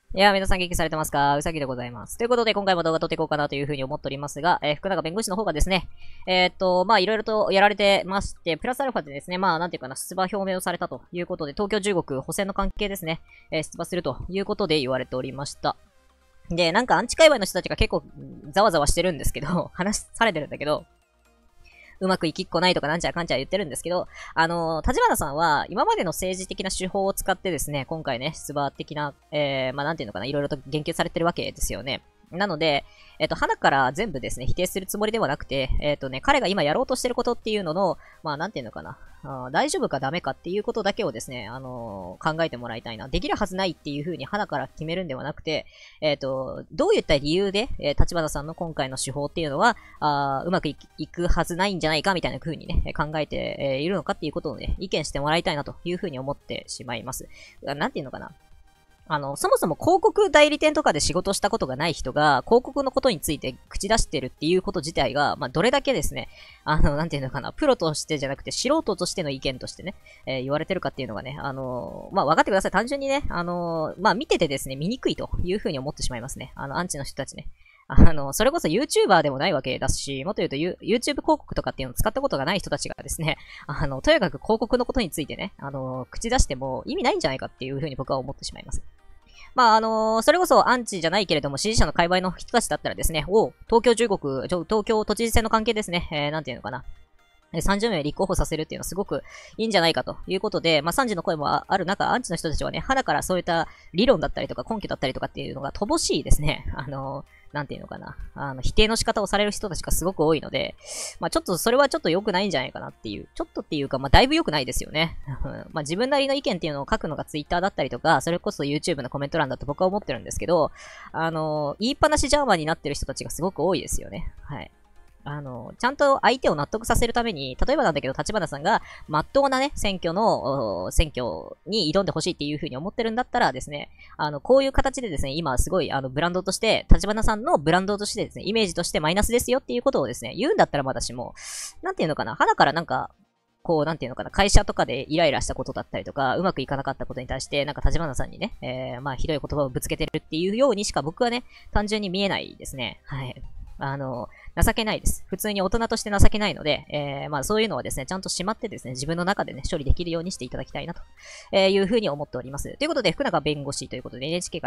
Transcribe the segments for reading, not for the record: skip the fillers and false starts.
いやー、皆さん元気されてますか？うさぎでございます。ということで、今回も動画撮っていこうかなというふうに思っておりますが、福永弁護士の方がですね、いろいろとやられてまして、プラスアルファでですね、なんていうかな、出馬表明をされたということで、東京15区補選の関係ですね、出馬するということで言われておりました。で、なんかアンチ界隈の人たちが結構ざわざわしてるんですけど、話されてるんだけど、うまくいきっこないとかなんちゃらかんちゃら言ってるんですけど、立花さんは今までの政治的な手法を使ってですね、今回ね、出馬的な、なんていうのかな、いろいろと言及されてるわけですよね。なので、花から全部ですね、否定するつもりではなくて、彼が今やろうとしてることっていうのの、なんていうのかな、大丈夫かダメかっていうことだけをですね、考えてもらいたいな。できるはずないっていう風に花から決めるんではなくて、どういった理由で、立花さんの今回の手法っていうのは、うまくいくはずないんじゃないかみたいな風にね、考えているのかっていうことをね、意見してもらいたいなという風に思ってしまいます。なんていうのかな。そもそも広告代理店とかで仕事したことがない人が、広告のことについて口出してるっていうこと自体が、どれだけですね、なんていうのかな、プロとしてじゃなくて素人としての意見としてね、言われてるかっていうのがね、分かってください。単純にね、見ててですね、見にくいというふうに思ってしまいますね。アンチの人たちね。それこそ YouTuber でもないわけだし、もっと言うと YouTube 広告とかっていうのを使ったことがない人たちがですね、とにかく広告のことについてね、口出しても意味ないんじゃないかっていうふうに僕は思ってしまいます。それこそアンチじゃないけれども支持者の界隈の人たちだったらですね、東京15区、東京都知事選の関係ですね、なんていうのかな。30名立候補させるっていうのはすごくいいんじゃないかということで、賛辞の声もある中、アンチの人たちはね、花からそういった理論だったりとか根拠だったりとかっていうのが乏しいですね。なんていうのかな。否定の仕方をされる人たちがすごく多いので、ちょっとそれはちょっと良くないんじゃないかなっていう。ちょっとっていうか、だいぶ良くないですよね。自分なりの意見っていうのを書くのが Twitter だったりとか、それこそ YouTube のコメント欄だと僕は思ってるんですけど、言いっぱなしジャーマンになってる人たちがすごく多いですよね。はい。ちゃんと相手を納得させるために、例えばなんだけど、立花さんが、真っ当なね、選挙に挑んでほしいっていう風に思ってるんだったらですね、こういう形でですね、今すごい、ブランドとして、立花さんのブランドとしてですね、イメージとしてマイナスですよっていうことをですね、言うんだったらまだしも、なんていうのかな、花からなんか、なんていうのかな、会社とかでイライラしたことだったりとか、うまくいかなかったことに対して、なんか立花さんにね、ひどい言葉をぶつけてるっていうようにしか僕はね、単純に見えないですね。はい。情けないです。普通に大人として情けないので、そういうのはですね、ちゃんとしまってですね、自分の中でね、処理できるようにしていただきたいなと、いうふうに思っております。ということで、福永弁護士ということで、NHK から、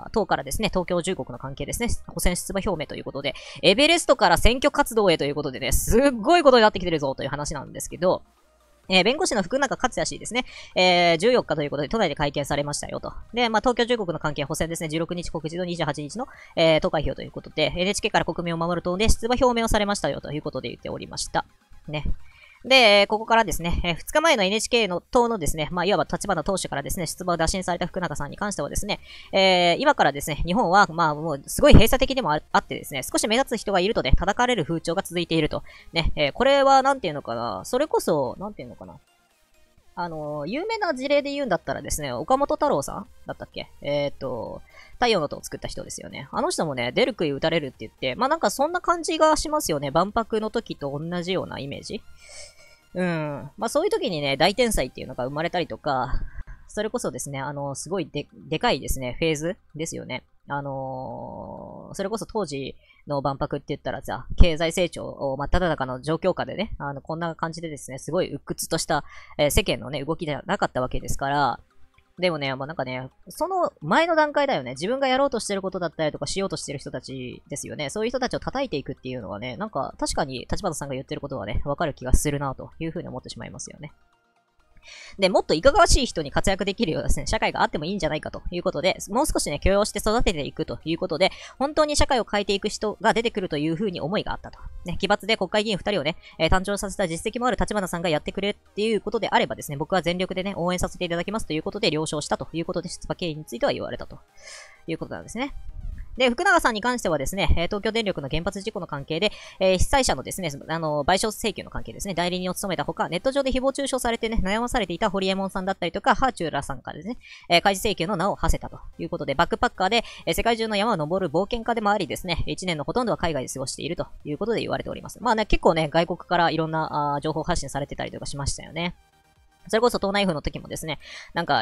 党からですね、東京15区の関係ですね、補選出馬表明ということで、エベレストから選挙活動へということでね、すっごいことになってきてるぞという話なんですけど、弁護士の福永克也氏ですね。14日ということで都内で会見されましたよと。で、東京15区の関係補選ですね。16日告示の28日の、投開票ということで、NHK から国民を守る党で出馬表明をされましたよということで言っておりました。ね。で、ここからですね、2日前の NHK の党のですね、いわば立花党首からですね、出馬を打診された福永さんに関してはですね、今からですね、日本は、もう、すごい閉鎖的でもあってですね、少し目立つ人がいるとね、叩かれる風潮が続いていると。ね、これは、なんていうのかな、それこそ、なんていうのかな。有名な事例で言うんだったらですね、岡本太郎さんだったっけ太陽の塔を作った人ですよね。あの人もね、出る杭打たれるって言って、なんかそんな感じがしますよね。万博の時と同じようなイメージ。そういう時にね、大天才っていうのが生まれたりとか、それこそですね、すごいでかいですね、フェーズですよね。それこそ当時の万博って言ったらさ、経済成長を真っ只中の状況下でね、こんな感じでですね、すごい鬱屈とした、世間のね、動きではなかったわけですから、でもね、なんかね、その前の段階だよね。自分がやろうとしてることだったりとかしようとしてる人たちですよね。そういう人たちを叩いていくっていうのはね、なんか確かに立花さんが言ってることはね、わかる気がするなというふうに思ってしまいますよね。で、もっといかがわしい人に活躍できるようなですね、社会があってもいいんじゃないかということで、もう少しね、許容して育てていくということで、本当に社会を変えていく人が出てくるというふうに思いがあったと。ね、奇抜で国会議員2人をね、誕生させた実績もある立花さんがやってくれっていうことであればですね、僕は全力でね、応援させていただきますということで了承したということで、出馬経緯については言われたということなんですね。で、福永さんに関してはですね、東京電力の原発事故の関係で、被災者のですね、賠償請求の関係ですね、代理人を務めたほか、ネット上で誹謗中傷されてね、悩まされていたホリエモンさんだったりとか、ハーチューラさんからですね、開示請求の名を馳せたということで、バックパッカーで、世界中の山を登る冒険家でもありですね、1年のほとんどは海外で過ごしているということで言われております。結構ね、外国からいろんな情報発信されてたりとかしましたよね。それこそ党内府の時もですね、なんか、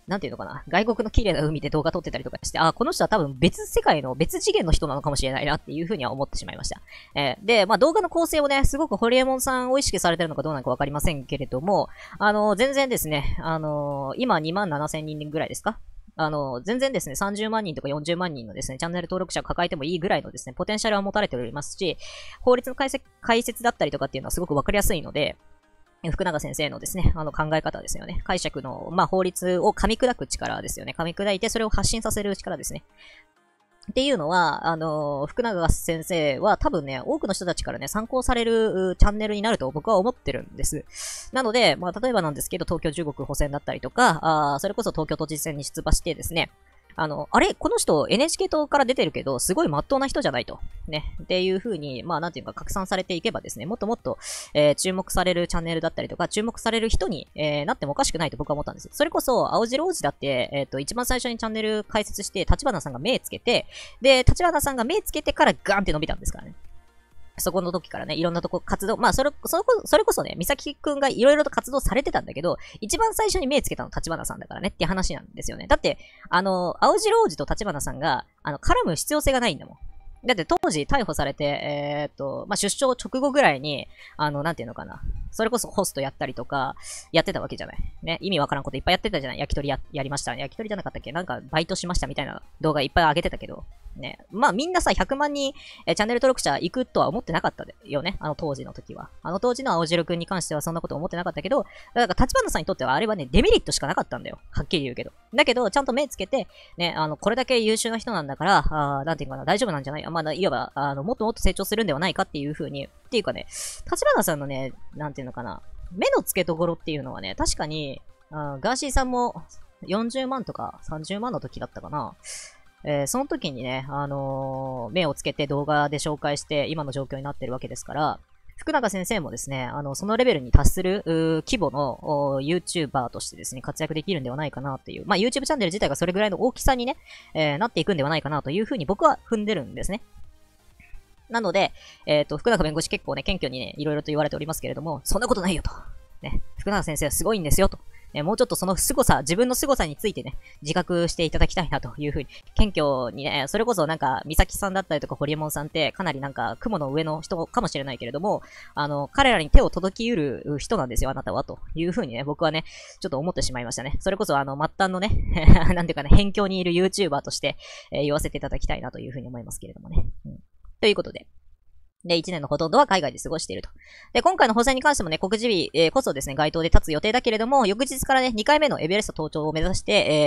なんていうのかな、外国の綺麗な海で動画撮ってたりとかして、この人は多分別世界の別次元の人なのかもしれないなっていうふうには思ってしまいました。で、まあ動画の構成をね、すごくホリエモンさんを意識されてるのかどうなのかわかりませんけれども、全然ですね、今27,000人ぐらいですか？全然ですね、30万人とか40万人のですね、チャンネル登録者を抱えてもいいぐらいのですね、ポテンシャルは持たれておりますし、法律の解説だったりとかっていうのはすごくわかりやすいので、福永先生のですね、考え方ですよね。解釈の、まあ、法律を噛み砕く力ですよね。噛み砕いてそれを発信させる力ですね。っていうのは、福永先生は多分ね、多くの人たちからね、参考されるチャンネルになると僕は思ってるんです。なので、まあ、例えばなんですけど、東京15区補選だったりとか、それこそ東京都知事選に出馬してですね、あれこの人 NHK 党から出てるけど、すごい真っ当な人じゃないと。ね。っていう風に、まあなんていうか拡散されていけばですね、もっともっと、注目されるチャンネルだったりとか、注目される人に、なってもおかしくないと僕は思ったんです。それこそ、青白王子だって、一番最初にチャンネル開設して、立花さんが目つけて、で、立花さんが目つけてからガーンって伸びたんですからね。そこの時からね、いろんなとこ活動、まあそれこそね、美咲くんがいろいろと活動されてたんだけど、一番最初に目つけたの立花さんだからねっていう話なんですよね。だって、青白王子と立花さんが、絡む必要性がないんだもん。だって当時逮捕されて、まあ、出生直後ぐらいに、なんていうのかな。それこそホストやったりとか、やってたわけじゃない。ね。意味わからんこといっぱいやってたじゃない。焼き鳥やりました。焼き鳥じゃなかったっけ？なんかバイトしましたみたいな動画いっぱい上げてたけど。ね。まあみんなさ、100万人、チャンネル登録者行くとは思ってなかったよね。当時の時は。当時の青汁くんに関してはそんなこと思ってなかったけど、だから立花さんにとってはあれはね、デメリットしかなかったんだよ。はっきり言うけど。だけど、ちゃんと目つけて、ね、これだけ優秀な人なんだから、なんていうかな、大丈夫なんじゃない？まあ、いわば、もっともっと成長するんではないかっていう風に、っていうかね、立花さんのね、なんていうのかな、目の付けどころっていうのはね、確かに、ガーシーさんも40万とか30万の時だったかな。その時にね、目をつけて動画で紹介して今の状況になってるわけですから、福永先生もですね、そのレベルに達する規模のYouTuber としてですね、活躍できるんではないかなっていう、まあ YouTube チャンネル自体がそれぐらいの大きさにね、なっていくんではないかなというふうに僕は踏んでるんですね。なので、福永弁護士結構ね、謙虚にね、いろいろと言われておりますけれども、そんなことないよと。ね、福永先生はすごいんですよと。もうちょっとその凄さ、自分の凄さについてね、自覚していただきたいなというふうに、謙虚にね、それこそなんか、美咲さんだったりとか、ホリエモンさんって、かなりなんか、雲の上の人かもしれないけれども、彼らに手を届きうる人なんですよ、あなたは、というふうにね、僕はね、ちょっと思ってしまいましたね。それこそ末端のね、なんていうかね、辺境にいる YouTuber として、言わせていただきたいなというふうに思いますけれどもね。ということで。で、1年のほとんどは海外で過ごしていると。で、今回の補選に関してもね、告示日、こそですね、該当で立つ予定だけれども、翌日からね、2回目のエベレスト登頂を目指して、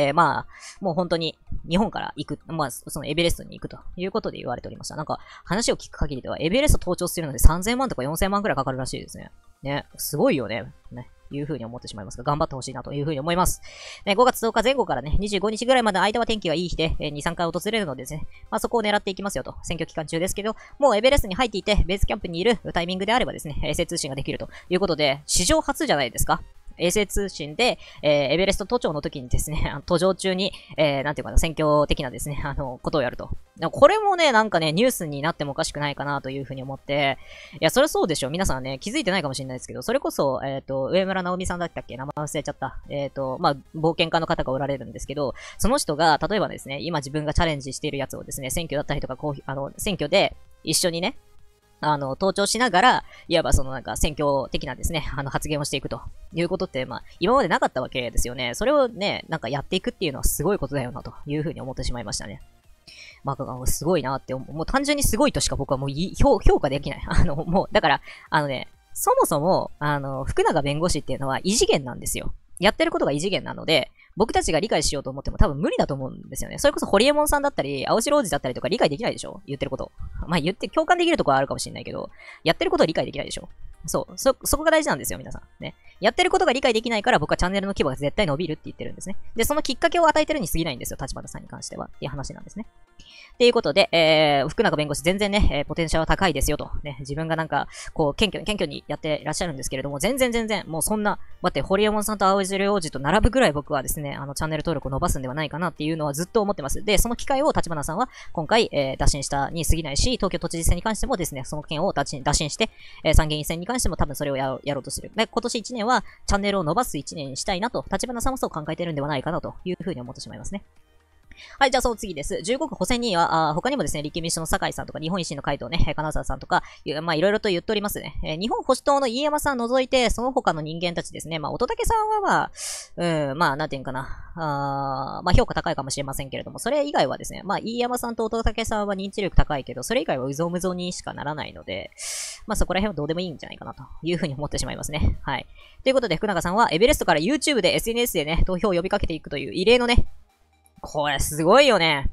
まあ、もう本当に日本から行く、まあ、そのエベレストに行くということで言われておりました。なんか、話を聞く限りでは、エベレスト登頂するので3000万とか4000万くらいかかるらしいですね。ね、すごいよね。ね。いう風に思ってしまいますが、頑張ってほしいなという風に思います。ね、5月10日前後からね、25日ぐらいまでの間は天気がいい日で、2、3回訪れるのでですね、まあそこを狙っていきますよと。選挙期間中ですけど、もうエベレストに入っていて、ベースキャンプにいるタイミングであればですね、衛星通信ができるということで、史上初じゃないですか。衛星通信で、エベレスト登頂の時にですね、途上中に、なんていうかな、選挙的なですね、ことをやると。これもね、なんかね、ニュースになってもおかしくないかなというふうに思って、いや、それそうでしょ。皆さんね、気づいてないかもしれないですけど、それこそ、上村直美さんだったっけ？名前忘れちゃった。まあ、冒険家の方がおられるんですけど、その人が、例えばですね、今自分がチャレンジしているやつをですね、選挙だったりとか、選挙で一緒にね、登頂しながら、いわばそのなんか選挙的なですね、発言をしていくということって、まあ、今までなかったわけですよね。それをね、なんかやっていくっていうのはすごいことだよな、というふうに思ってしまいましたね。まあ、すごいなってもう単純にすごいとしか僕はもう評価できない。もう、だから、そもそも、福永弁護士っていうのは異次元なんですよ。やってることが異次元なので、僕たちが理解しようと思っても多分無理だと思うんですよね。それこそホリエモンさんだったり、青白王子だったりとか理解できないでしょ？言ってること。まあ共感できるところはあるかもしれないけど、やってることは理解できないでしょ？そこが大事なんですよ、皆さん。ね。やってることが理解できないから僕はチャンネルの規模が絶対伸びるって言ってるんですね。で、そのきっかけを与えてるに過ぎないんですよ、立花さんに関しては。っていう話なんですね。っていうことで、福永弁護士全然ね、ポテンシャルは高いですよと。ね、自分がなんか、こう、謙虚にやってらっしゃるんですけれども、全然、もうそんな、待って、ホリエモンさんと青汁王子と並ぶぐらい僕はですね、チャンネル登録を伸ばすんではないかなっていうのはずっと思ってます。で、その機会を立花さんは今回、打診したに過ぎないし、 東京都知事選に関してもですね、その件を打診して、参議院選に関しても多分それをやろうとしてる。で、今年1年はチャンネルを伸ばす1年にしたいなと、立花さんもそう考えてるんではないかなというふうに思ってしまいますね。はい、じゃあその次です。15区補選には、他にもですね、立憲民主党の酒井さんとか、日本維新の会とね、金沢さんとか、まあいろいろと言っておりますね。日本保守党の飯山さん除いて、その他の人間たちですね、まあ乙武さんはまあ、まあなんていうかな、まあ評価高いかもしれませんけれども、それ以外はですね、まあ飯山さんと乙武さんは認知力高いけど、それ以外はうぞうむぞうにしかならないので、まあそこら辺はどうでもいいんじゃないかなというふうに思ってしまいますね。はい。ということで、福永さんはエベレストから YouTube で SNS でね、投票を呼びかけていくという異例のね、これすごいよね。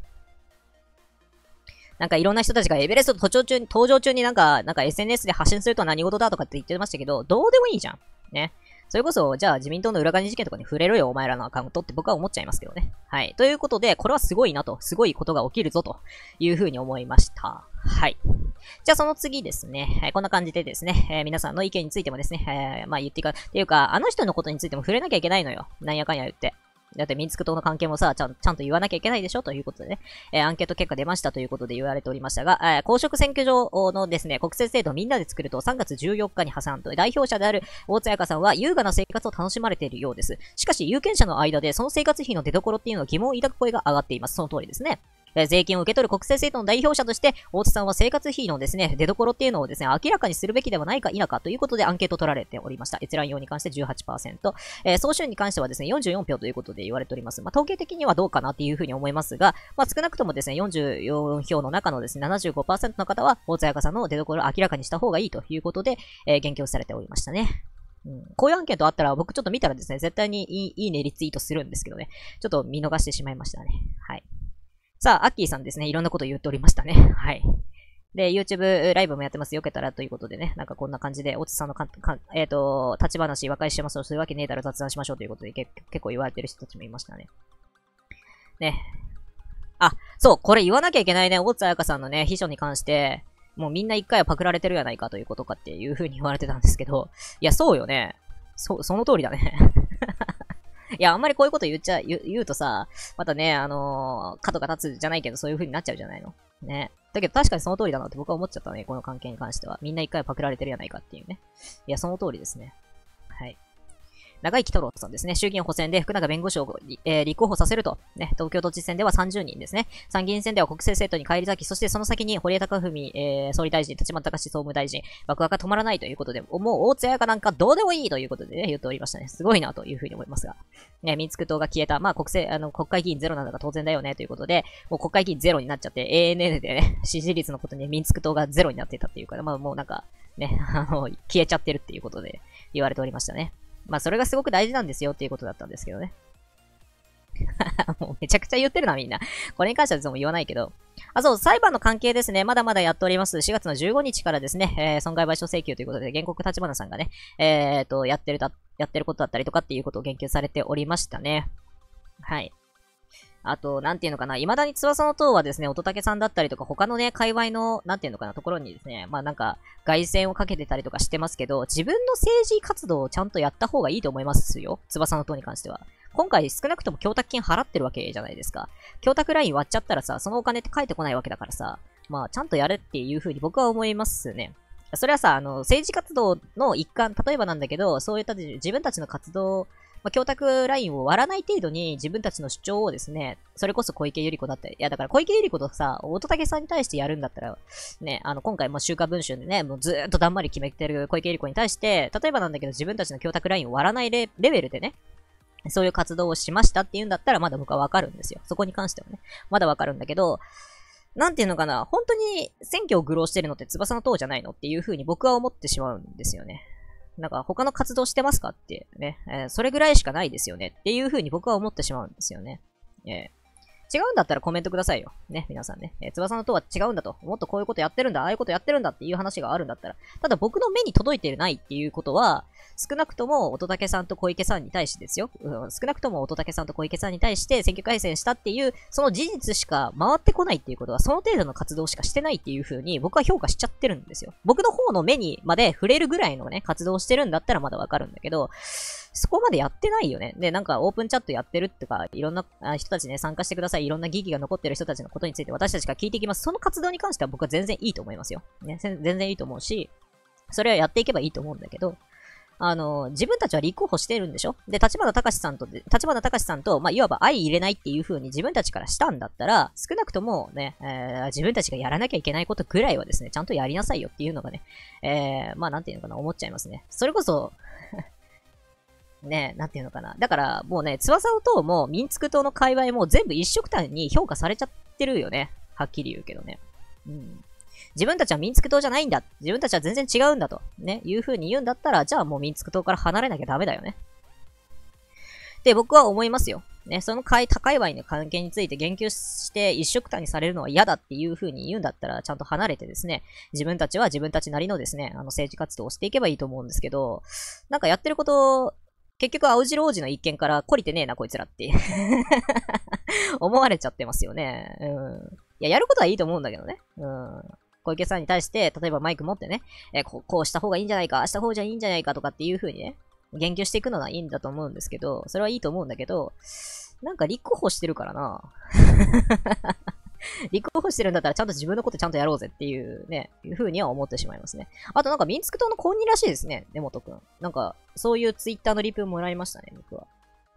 なんかいろんな人たちがエベレスト登場中になんか SNS で発信するとは何事だとかって言ってましたけど、どうでもいいじゃん。ね。それこそ、じゃあ自民党の裏金事件とかに触れろよ、お前らのアカウントって僕は思っちゃいますけどね。はい。ということで、これはすごいなと、すごいことが起きるぞというふうに思いました。はい。じゃあその次ですね、こんな感じでですね、皆さんの意見についてもですね、まあ言っていか、っていうか、あの人のことについても触れなきゃいけないのよ。なんやかんや言って。だって民族党の関係もさ、ちゃんと言わなきゃいけないでしょということでね、アンケート結果出ましたということで言われておりましたが、公職選挙場のですね、国政制度をみんなで作ると3月14日に破産と、代表者である大津彩香さんは優雅な生活を楽しまれているようです。しかし有権者の間でその生活費の出所っていうのを疑問を抱く声が上がっています。その通りですね。税金を受け取る国政政党の代表者として、大津さんは生活費のですね、出所っていうのをですね、明らかにするべきではないか否かということでアンケート取られておりました。閲覧用に関して 18%、総集に関してはですね、44票ということで言われております。まあ、統計的にはどうかなっていうふうに思いますが、まあ、少なくともですね、44票の中のですね、75% の方は、大津彩香さんの出所を明らかにした方がいいということで、言及されておりましたね。こういうアンケートあったら、僕ちょっと見たらですね、絶対にいいねリツイートするんですけどね、ちょっと見逃してしまいましたね。はい。さあ、アッキーさんですね。いろんなこと言っておりましたね。はい。で、YouTube ライブもやってます。よけたらということでね。なんかこんな感じで、おつさんの立ち話、和解してますと、そういうわけねえだろ雑談しましょうということで、結構言われてる人たちもいましたね。ね。あ、そう、これ言わなきゃいけないね。大津彩香さんのね、秘書に関して、もうみんな一回はパクられてるやないかということかっていう風に言われてたんですけど、いや、そうよね。その通りだね。いや、あんまりこういうこと言うとさ、またね、角が立つじゃないけど、そういう風になっちゃうじゃないの。ね。だけど確かにその通りだなって僕は思っちゃったね、この関係に関しては。みんな一回パクられてるやないかっていうね。いや、その通りですね。はい。長井喜太郎さんですね。衆議院補選で福永弁護士を、立候補させると。ね、東京都知事選では30人ですね。参議院選では国政政党に返り咲き、そしてその先に堀江貴文、総理大臣、立花孝志総務大臣、爆破が止まらないということで、もう大津彩香なんかどうでもいいということでね、言っておりましたね。すごいなというふうに思いますが。ね、民族党が消えた。まあ国会議員ゼロなのが当然だよねということで、もう国会議員ゼロになっちゃって、ANN でね、支持率のことに民族党がゼロになってたっていうから、まあもうなんか、ね、消えちゃってるっていうことで言われておりましたね。まあそれがすごく大事なんですよっていうことだったんですけどね。もうめちゃくちゃ言ってるなみんな。これに関してはもう言わないけど。あ、そう、裁判の関係ですね。まだまだやっております。4月の15日からですね、損害賠償請求ということで、原告立花さんがね、やってることだったりとかっていうことを言及されておりましたね。はい。あと、なんていうのかな、未だに翼の塔はですね、乙武さんだったりとか、他のね、界隈の、なんていうのかな、ところにですね、まあなんか、外線をかけてたりとかしてますけど、自分の政治活動をちゃんとやった方がいいと思いますよ。翼の塔に関しては。今回少なくとも供託金払ってるわけじゃないですか。供託ライン割っちゃったらさ、そのお金って返ってこないわけだからさ、まあちゃんとやれっていう風に僕は思いますね。それはさ、政治活動の一環、例えばなんだけど、そういった自分たちの活動、まあ、供託ラインを割らない程度に自分たちの主張をですね、それこそ小池百合子だったり、いやだから小池百合子とさ、乙武さんに対してやるんだったら、ね、今回も週刊文春でね、もうずーっとだんまり決めてる小池百合子に対して、例えばなんだけど自分たちの供託ラインを割らないレベルでね、そういう活動をしましたっていうんだったらまだ僕はわかるんですよ。そこに関してはね。まだわかるんだけど、なんていうのかな、本当に選挙を愚弄してるのって翼の塔じゃないのっていう風に僕は思ってしまうんですよね。なんか他の活動してますかってね、それぐらいしかないですよねっていう風に僕は思ってしまうんですよね。違うんだったらコメントくださいよ。ね、皆さんね。翼の塔は違うんだと。もっとこういうことやってるんだ、ああいうことやってるんだっていう話があるんだったら。ただ僕の目に届いてないっていうことは、少なくとも乙武さんと小池さんに対してですよ。少なくとも乙武さんと小池さんに対して選挙改選したっていう、その事実しか回ってこないっていうことは、その程度の活動しかしてないっていう風に僕は評価しちゃってるんですよ。僕の方の目にまで触れるぐらいのね、活動をしてるんだったらまだわかるんだけど、 そこまでやってないよね。で、なんかオープンチャットやってるとか、いろんな人たちね、参加してください。いろんな疑義が残ってる人たちのことについて私たちが聞いていきます。その活動に関しては僕は全然いいと思いますよ。ね、全然いいと思うし、それはやっていけばいいと思うんだけど、自分たちは立候補してるんでしょで、立花隆さんと、まあ、いわば相入れないっていう風に自分たちからしたんだったら、少なくともね、自分たちがやらなきゃいけないことぐらいはですね、ちゃんとやりなさいよっていうのがね、まあ、なんていうのかな、思っちゃいますね。それこそ、ね、なんていうのかな。だから、もうね、翼党も民族党の界隈も全部一緒くたに評価されちゃってるよね。はっきり言うけどね。うん。自分たちは民族党じゃないんだ。自分たちは全然違うんだと。ね。いう風に言うんだったら、じゃあもう民族党から離れなきゃダメだよね。って僕は思いますよ。ね。その他界隈の関係について言及して一緒くたにされるのは嫌だっていう風に言うんだったら、ちゃんと離れてですね、自分たちは自分たちなりのですね、政治活動をしていけばいいと思うんですけど、なんかやってること、結局、青白王子の一件から懲りてねえな、こいつらって思われちゃってますよね。うん。いや、やることはいいと思うんだけどね。うん。小池さんに対して、例えばマイク持ってね、こうした方がいいんじゃないか、した方がいいんじゃないかとかっていう風にね、言及していくのはいいんだと思うんですけど、それはいいと思うんだけど、なんか立候補してるからな。立候補してるんだったらちゃんと自分のことちゃんとやろうぜっていうね、いう風には思ってしまいますね。あとなんか民族党の公認らしいですね、根本くん。なんか、そういうツイッターのリプもらいましたね、僕は。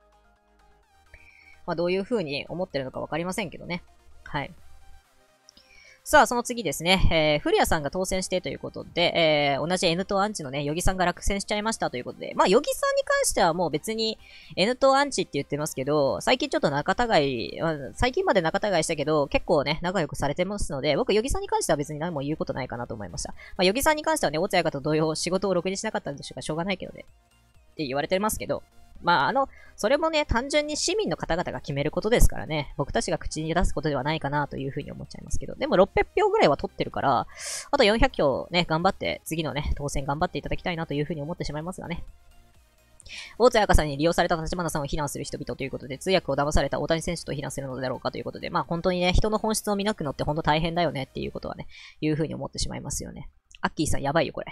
まあどういう風に思ってるのかわかりませんけどね。はい。さあ、その次ですね。古谷さんが当選してということで、同じ N 党アンチのね、ヨギさんが落選しちゃいましたということで、まあ、ヨギさんに関してはもう別に N 党アンチって言ってますけど、最近ちょっと仲違い、最近まで仲違いしたけど、結構ね、仲良くされてますので、僕、ヨギさんに関しては別に何も言うことないかなと思いました。まあ、ヨギさんに関してはね、落合かと同様、仕事をろくにしなかったんでしょうか、しょうがないけどね。って言われてますけど、まあそれもね、単純に市民の方々が決めることですからね、僕たちが口に出すことではないかなというふうに思っちゃいますけど、でも600票ぐらいは取ってるから、あと400票ね、頑張って、次のね、当選頑張っていただきたいなというふうに思ってしまいますがね。大津彩香さんに利用された立花さんを非難する人々ということで、通訳を騙された大谷選手と非難するのだろうかということで、まあ本当にね、人の本質を見抜くのって本当大変だよねっていうことはね、いうふうに思ってしまいますよね。アッキーさんやばいよ、これ。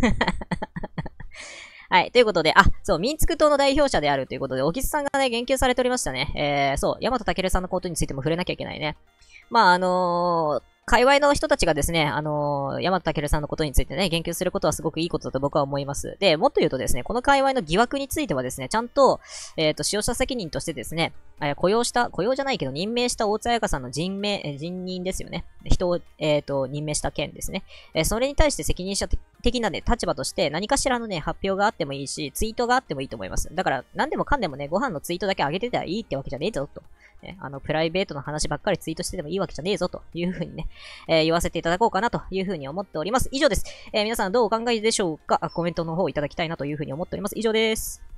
はい。ということで、そう、民族党の代表者であるということで、小木さんがね、言及されておりましたね。そう、大和武さんのことについても触れなきゃいけないね。まあ、界隈の人たちがですね、大和武さんのことについてね、言及することはすごくいいことだと僕は思います。で、もっと言うとですね、この界隈の疑惑についてはですね、ちゃんと、使用者責任としてですね、雇用じゃないけど、任命した大津彩香さんの人任ですよね。人を、任命した件ですね。それに対して責任者的なね、立場として何かしらのね、発表があってもいいし、ツイートがあってもいいと思います。だから、何でもかんでもね、ご飯のツイートだけ上げてたらいいってわけじゃねえぞ、と。ね、プライベートの話ばっかりツイートしててもいいわけじゃねえぞ、というふうにね、言わせていただこうかなというふうに思っております。以上です。皆さんどうお考えでしょうか？コメントの方いただきたいなというふうに思っております。以上です。